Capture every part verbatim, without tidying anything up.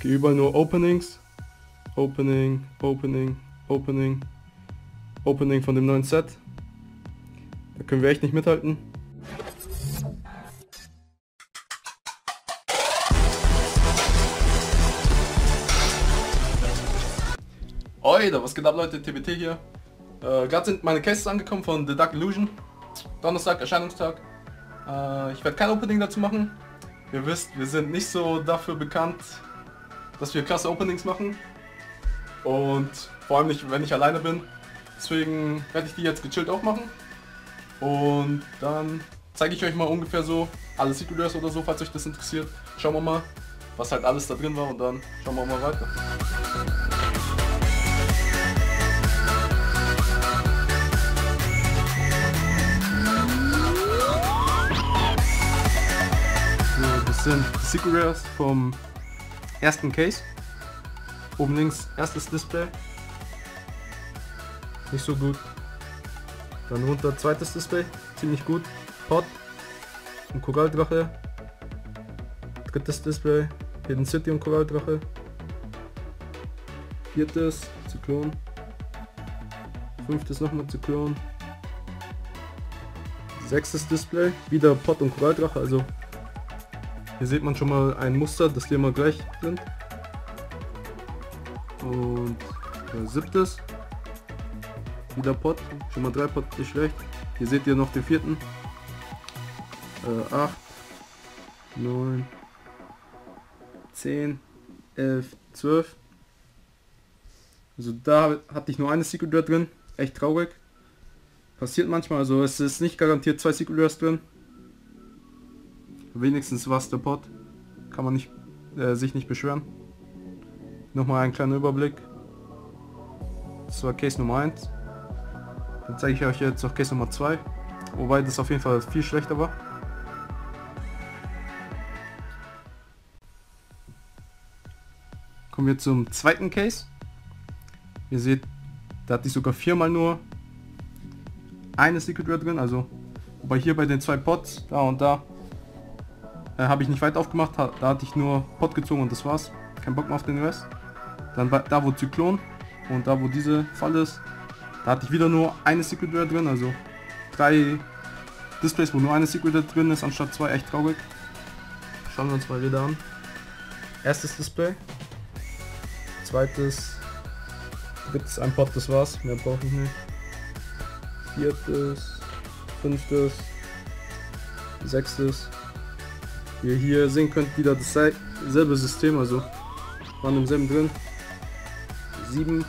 Hier überall nur Openings. Opening, Opening, Opening, Opening von dem neuen Set. Da können wir echt nicht mithalten. Oida, was geht ab Leute, T B T hier. Äh, Gerade sind meine Cases angekommen von The Dark Illusion. Donnerstag, Erscheinungstag. Äh, ich werde kein Opening dazu machen. Ihr wisst, wir sind nicht so dafür bekannt, dass wir klasse Openings machen. Und vor allem nicht, wenn ich alleine bin. Deswegen werde ich die jetzt gechillt auch machen. Und dann zeige ich euch mal ungefähr so alle Secret Rares oder so, falls euch das interessiert. Schauen wir mal, was halt alles da drin war und dann schauen wir mal weiter. So, das sind die Secret Rares vom ersten Case. Oben links erstes Display. Nicht so gut. Dann runter zweites Display. Ziemlich gut. Pot und Koralldrache. Drittes Display. Hidden City und Koralldrache. Viertes Zyklon. Fünftes nochmal Zyklon. Sechstes Display. Wieder Pot und Koralldrache. Also hier sieht man schon mal ein Muster, dass die immer gleich sind. Und äh, siebtes. Wieder Pot. Schon mal drei Pot, nicht schlecht. Hier seht ihr noch den vierten. Äh, acht, neun, zehn, elf, zwölf. Also da hatte ich nur eine Secret Rare drin. Echt traurig. Passiert manchmal, also es ist nicht garantiert zwei Secret Rares drin. Wenigstens war es der Pot. Kann man nicht, äh, sich nicht beschweren. Nochmal ein kleiner Überblick. Das war Case Nummer eins. Dann zeige ich euch jetzt noch Case Nummer zwei. Wobei das auf jeden Fall viel schlechter war. Kommen wir zum zweiten Case. Ihr seht, da hatte ich sogar viermal nur eine Secret Rare drin. Also, wobei hier bei den zwei Pots, da und da, äh, habe ich nicht weit aufgemacht. Da hatte ich nur Pot gezogen und das war's. Kein Bock mehr auf den Rest. Dann da wo Zyklon und da wo diese Fall ist, da hatte ich wieder nur eine Secret Rare drin, also drei Displays, wo nur eine Secret Rare drin ist, anstatt zwei, echt traurig. Schauen wir uns mal wieder an. Erstes Display, zweites, drittes, ein Pot, das war's, mehr brauche ich nicht. Viertes, fünftes, sechstes. Wie ihr hier sehen könnt, wieder dasselbe System, also waren im selben drin. sieben,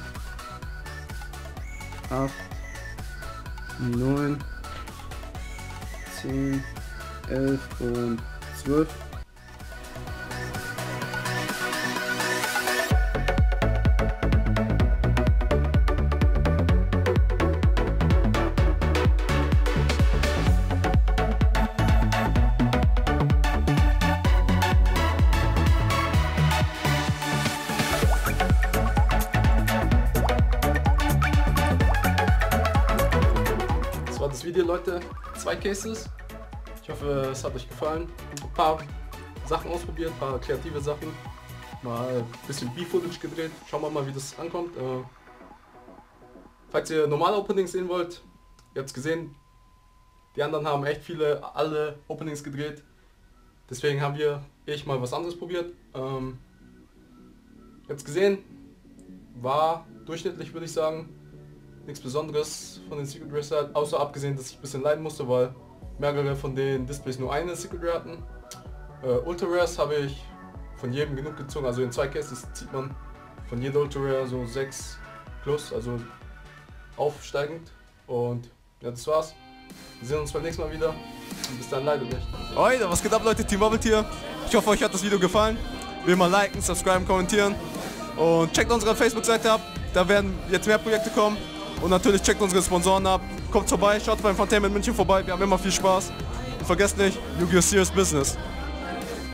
acht, neun, zehn, elf und zwölf. Das Video, Leute, zwei Cases. Ich hoffe, es hat euch gefallen. Ein paar Sachen ausprobiert, ein paar kreative Sachen. Mal ein bisschen B-Footage gedreht. Schauen wir mal, wie das ankommt. Äh, falls ihr normale Openings sehen wollt, ihr habt es gesehen, die anderen haben echt viele, alle Openings gedreht. Deswegen haben wir, ich mal was anderes probiert. Ähm, ihr habt es gesehen, war durchschnittlich, würde ich sagen. Nichts Besonderes von den Secret Rares, außer abgesehen, dass ich ein bisschen leiden musste, weil mehrere von den Displays nur eine Secret Rare hatten. Äh, Ultra Rares habe ich von jedem genug gezogen, also in zwei Cases zieht man von jeder Ultra Rare so sechs plus, also aufsteigend. Und ja, das war's. Wir sehen uns beim nächsten Mal wieder. Und bis dann, leider nicht. Oida, was geht ab Leute, Team Bubble hier. Ich hoffe, euch hat das Video gefallen. Wie immer liken, subscriben, kommentieren. Und checkt unsere Facebook-Seite ab, da werden jetzt mehr Projekte kommen. Und natürlich checkt unsere Sponsoren ab. Kommt vorbei, schaut beim Funtainment München vorbei, wir haben immer viel Spaß. Und vergesst nicht, Yu-Gi-Oh! Serious Business.